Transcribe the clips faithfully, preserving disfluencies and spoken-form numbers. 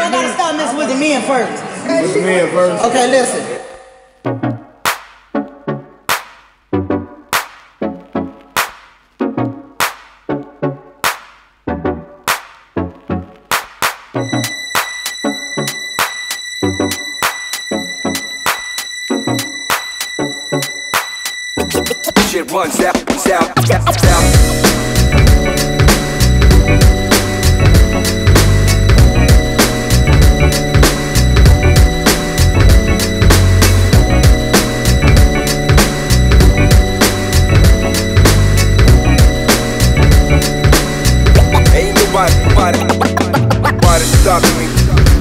y'all gotta stop messing with the men first. With the men first. Okay, listen. Shit runs out, out, out, out. Ain't nobody, nobody, nobody stopping me.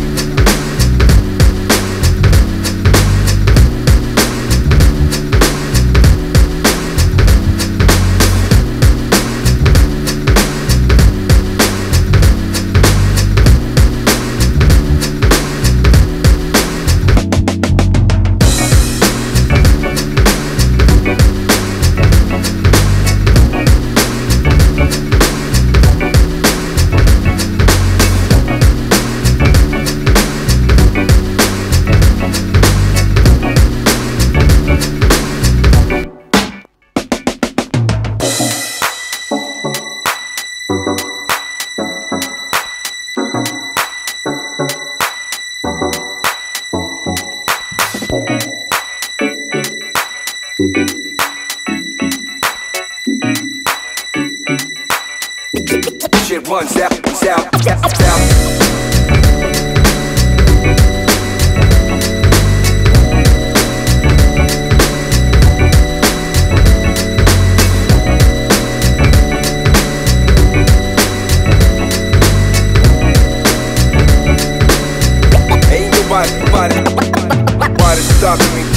Shit runs out, out, out, out. Ain't nobody, nobody, nobody stopping me.